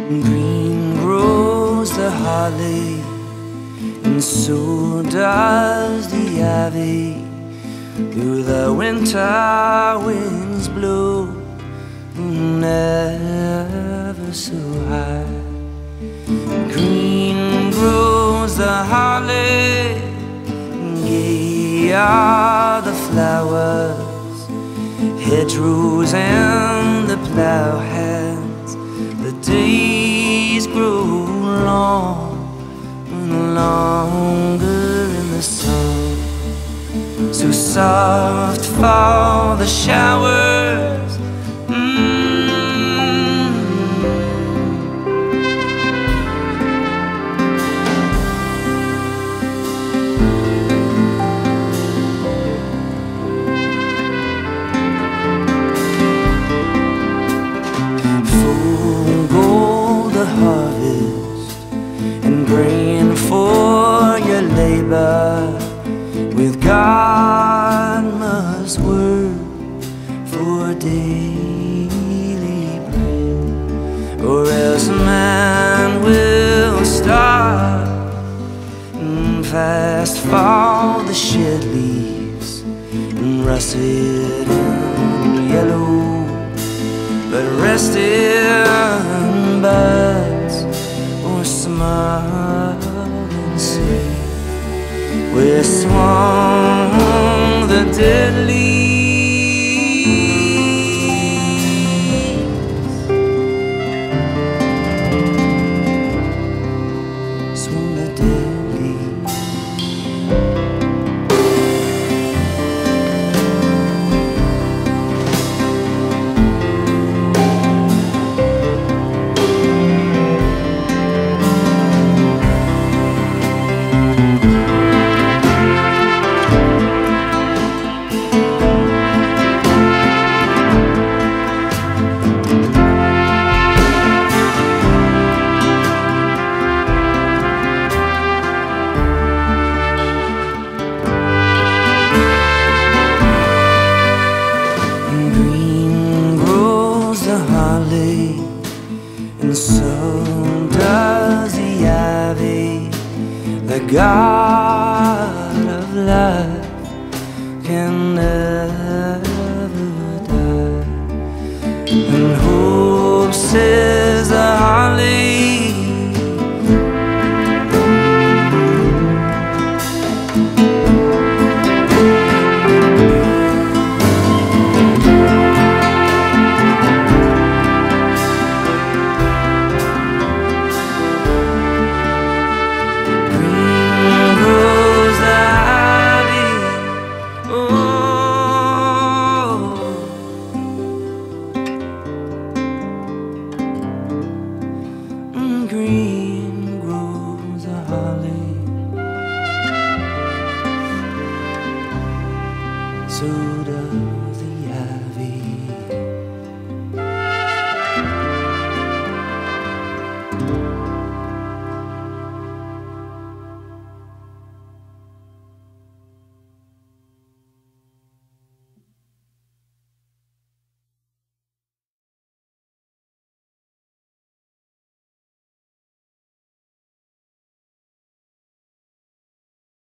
Green grows the holly, and so does the ivy. Through the winter winds blow, never so high. Green grows the holly, gay are the flowers, hedgerows and the plough hands. The days grow long and longer in the sun. So soft fall the showers, Full gold the harvest, and grain for your labor. With God must work for daily bread, or else man will starve. And fast fall the shed leaves, and russet and yellow, but rested buds or smile and see. Where swung the dead leaves, swung the dead leaves. And so does the ivy. The God of life can never